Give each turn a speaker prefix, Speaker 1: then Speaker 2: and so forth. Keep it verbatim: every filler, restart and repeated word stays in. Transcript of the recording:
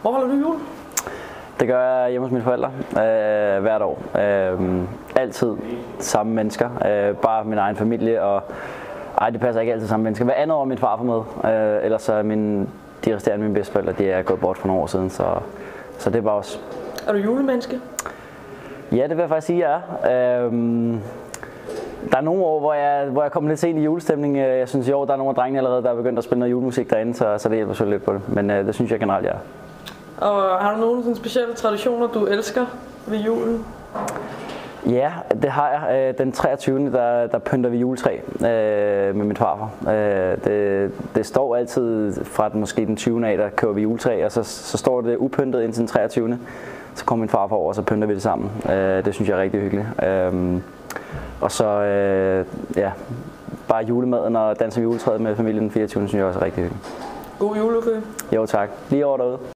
Speaker 1: Hvor holder du jul?
Speaker 2: Det gør jeg hjemme hos mine forældre øh, hvert år. Øh, altid samme mennesker, øh, bare min egen familie, og ej, det passer ikke altid samme mennesker. Hver andet år min far får med, øh, ellers så er min, de resterende mine bedsteforældre, de er gået bort for nogle år siden, så, så det er bare os.
Speaker 1: Er du julemenneske?
Speaker 2: Ja, det vil jeg faktisk sige, jeg er. Øh, Der er nogle år, hvor jeg, hvor jeg kommer lidt sent i julestemning. Jeg synes i år, der er nogle af drengene allerede, der er begyndt at spille noget julemusik derinde, så, så det hjælper så lidt på det. Men øh, det synes jeg generelt, jeg er.
Speaker 1: Og har du nogle sådan specielle traditioner, du elsker ved julen?
Speaker 2: Ja, det har jeg. Den treogtyvende der, der pynter vi juletræ øh, med min farfar. Øh, det, det står altid fra den, måske den tyvende af, der køber vi juletræ, og så, så står det upyntet indtil den treogtyvende Så kommer min farfar over, og så pynter vi det sammen. Øh, det synes jeg er rigtig hyggeligt. Øh, Og så øh, ja, bare julemaden og danse med juletræet med familien den fireogtyvende synes jeg også er rigtig hyggeligt.
Speaker 1: God jule, okay?
Speaker 2: Jo tak. Lige over derude.